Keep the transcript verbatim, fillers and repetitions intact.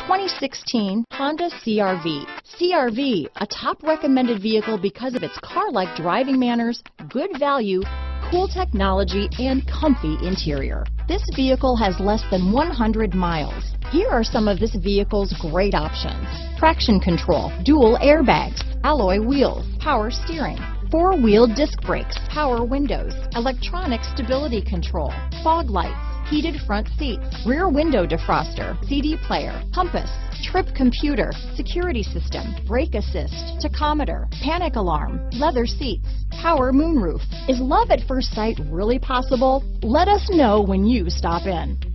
twenty sixteen Honda C R V. C R V, a top recommended vehicle because of its car-like driving manners, good value, cool technology, and comfy interior. This vehicle has less than one hundred miles. Here are some of this vehicle's great options: traction control, dual airbags, alloy wheels, power steering, four-wheel disc brakes, power windows, electronic stability control, fog lights, heated front seats, rear window defroster, C D player, compass, trip computer, security system, brake assist, tachometer, panic alarm, leather seats, power moonroof. Is love at first sight really possible? Let us know when you stop in.